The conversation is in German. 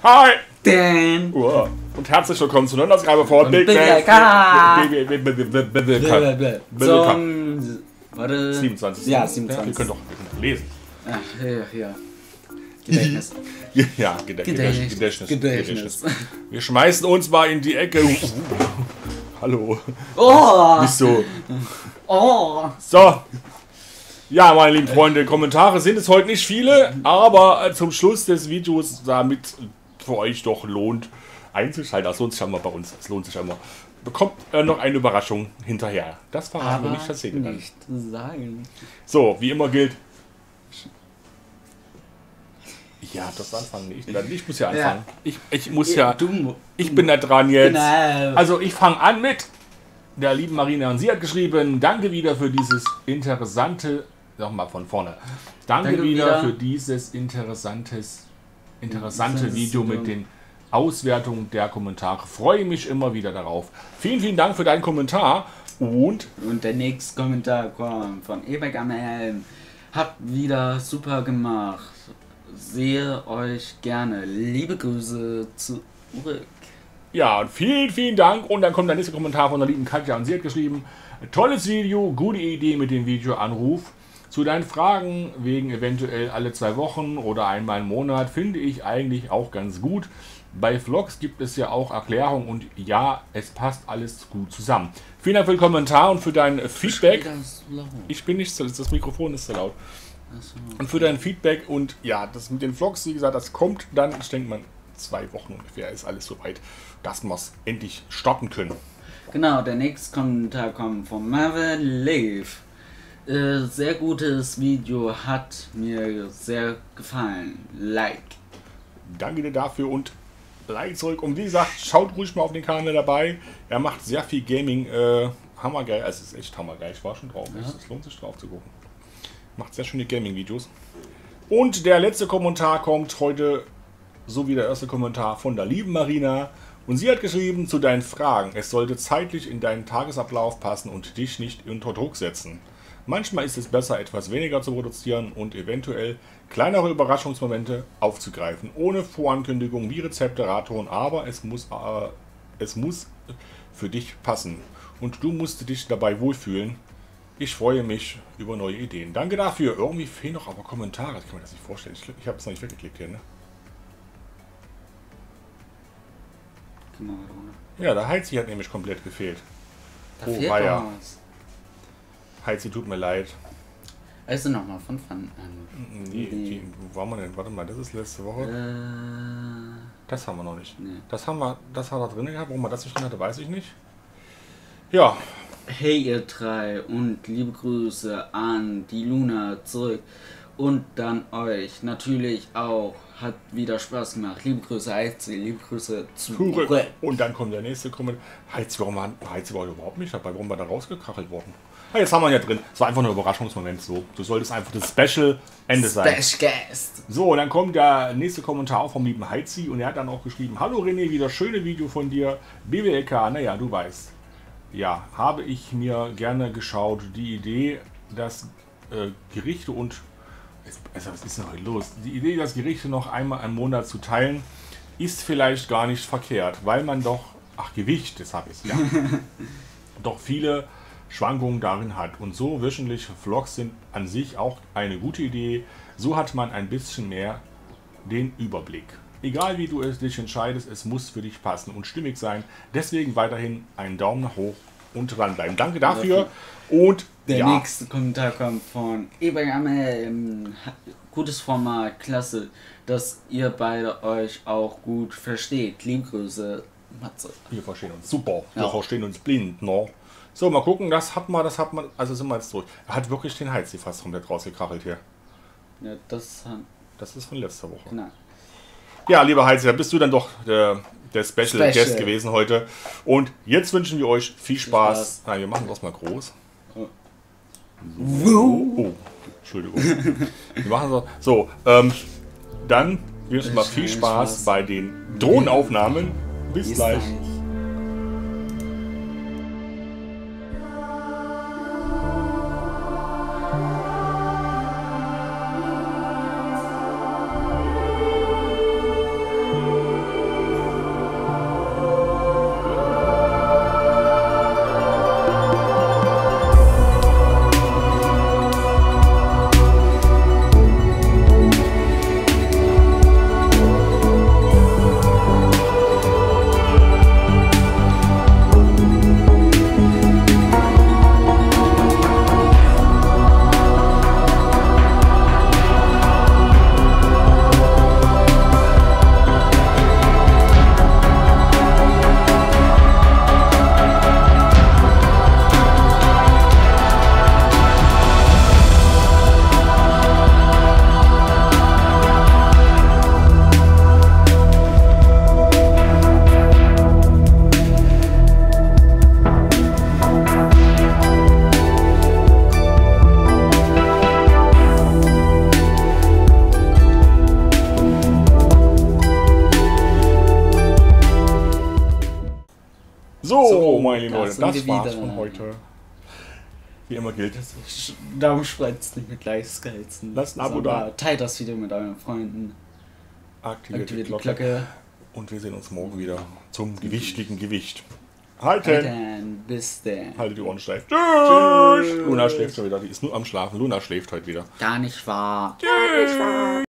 Hi! Dan! Und herzlich willkommen zu einer Ausgabe von Big Bang. Warte. 27. Ja, Wir 27. können doch lesen. Ach, ja. Gedächtnis. Ja, Gedächtnis. Gedächtnis. Wir schmeißen uns mal in die Ecke. Hallo. Oh! Nicht so. Oh! So. Ja, meine lieben Freunde, Kommentare sind es heute nicht viele, aber zum Schluss des Videos, damit für euch doch lohnt einzuschalten, das lohnt sich einmal bei uns, es lohnt sich einmal, bekommt noch eine Überraschung hinterher. Das verraten wir nicht, das seht ihr dann. Nicht sagen. So, wie immer gilt. Ja, das anfangen nicht. Ich muss ja anfangen. Ja. Ich muss ja. Du. Ich bin da dran jetzt. Genau. Also ich fange an mit der lieben Marina und sie hat geschrieben, danke wieder für dieses interessante, nochmal von vorne, danke wieder für dieses interessante Video mit den Auswertungen der Kommentare. Freue mich immer wieder darauf. Vielen, vielen Dank für deinen Kommentar und der nächste Kommentar kommt von Ebek am Helm. Habt wieder super gemacht. Sehe euch gerne. Liebe Grüße zurück. ja, vielen, vielen Dank. Und dann kommt der nächste Kommentar von der lieben Katja und sie hat geschrieben, tolles Video, gute Idee mit dem Videoanruf. Zu deinen Fragen wegen eventuell alle 2 Wochen oder einmal im Monat finde ich eigentlich auch ganz gut. Bei Vlogs gibt es ja auch Erklärungen und ja, es passt alles gut zusammen. Vielen Dank für den Kommentar und für dein Feedback. Ich bin nicht so, das Mikrofon ist so laut. Und für dein Feedback und ja, das mit den Vlogs, wie gesagt, das kommt dann, ich denke mal, 2 Wochen ungefähr ist alles soweit, dass wir es endlich starten können. Genau, der nächste Kommentar kommt von Marvel Leaf. Sehr gutes Video, hat mir sehr gefallen. Like. Danke dir dafür und Like zurück. Und wie gesagt, schaut ruhig mal auf den Kanal dabei. Er macht sehr viel Gaming. Hammergeil. Also es ist echt hammergeil. Ich war schon drauf. Ja. Es lohnt sich drauf zu gucken. Macht sehr schöne Gaming-Videos. Und der letzte Kommentar kommt heute, so wie der erste Kommentar, von der lieben Marina. Und sie hat geschrieben, zu deinen Fragen. Es sollte zeitlich in deinen Tagesablauf passen und dich nicht unter Druck setzen. Manchmal ist es besser, etwas weniger zu produzieren und eventuell kleinere Überraschungsmomente aufzugreifen, ohne Vorankündigung wie Rezepte, Ratgeber, aber es muss für dich passen und du musst dich dabei wohlfühlen. Ich freue mich über neue Ideen. Danke dafür. Irgendwie fehlen noch aber Kommentare. Das kann man das nicht vorstellen. Ich habe es noch nicht weggeklickt hier, ne? Ja, der Heizi hat nämlich komplett gefehlt. Da fehlt doch was. Heizi, tut mir leid. Also nochmal von Fun an. Nee, wo waren wir denn? Warte mal, das ist letzte Woche. Das haben wir noch nicht. Nee. Das hat er drin gehabt. Warum man das nicht drin hatte, weiß ich nicht. Ja. Hey ihr drei und liebe Grüße an die Luna zurück. Und dann euch natürlich auch. Hat wieder Spaß gemacht. Liebe Grüße Heizi, liebe Grüße zurück. Und dann kommt der nächste Kommentar. Heizi, warum war überhaupt nicht dabei? Warum war da rausgekachelt worden? Ja, jetzt haben wir ihn ja drin. Es war einfach nur ein Überraschungsmoment so. Du solltest einfach das Special Ende sein. Special Guest. So, und dann kommt der nächste Kommentar auch vom lieben Heizi und er hat dann auch geschrieben, hallo René, wieder schöne Video von dir. BWLK, naja, du weißt. Ja, habe ich mir gerne geschaut. Die Idee, dass Gerichte und... was ist denn heute los? Die Idee, das Gerichte noch einmal im Monat zu teilen, ist vielleicht gar nicht verkehrt, weil man doch... Ach, Gewicht, das habe ich ja. Doch viele Schwankungen darin hat. Und so wöchentliche Vlogs sind an sich auch eine gute Idee. So hat man ein bisschen mehr den Überblick. Egal wie du dich entscheidest, es muss für dich passen und stimmig sein. Deswegen weiterhin einen Daumen nach hoch und dranbleiben. Danke dafür. Und der nächste Kommentar kommt von Ibrahim. Gutes Format, klasse, dass ihr beide euch auch gut versteht. Liebe Grüße, Matze. Wir verstehen uns super. Wir verstehen uns blind, no? So, mal gucken, das hat man, also sind wir jetzt durch. Er hat wirklich den Heizi fast komplett rausgekachelt hier. Ja, das ist von letzter Woche. Genau. Ja, lieber Heizi, da bist du dann doch der Special Guest gewesen heute. Und jetzt wünschen wir euch viel Spaß. Nein, wir machen das mal groß. Oh, Entschuldigung. Wir machen so. Dann wünschen wir viel Spaß bei den Drohnenaufnahmen. Bis gleich. So, meine lieben Leute, sind das wir war's wieder. von heute. Wie immer gilt, Darum spreizt nicht mit Gleichsgeizen. Lasst ein Abo da. Teilt das Video mit euren Freunden. aktiviert die Aktiviert die Glocke. Glocke. Und wir sehen uns morgen wieder zum gewichtigen Gewicht. Halten! Dann, bis dann. Haltet die Ohren steif. Tschüss! Luna schläft schon wieder, die ist nur am Schlafen. Luna schläft heute wieder. Gar nicht wahr. Tschüss!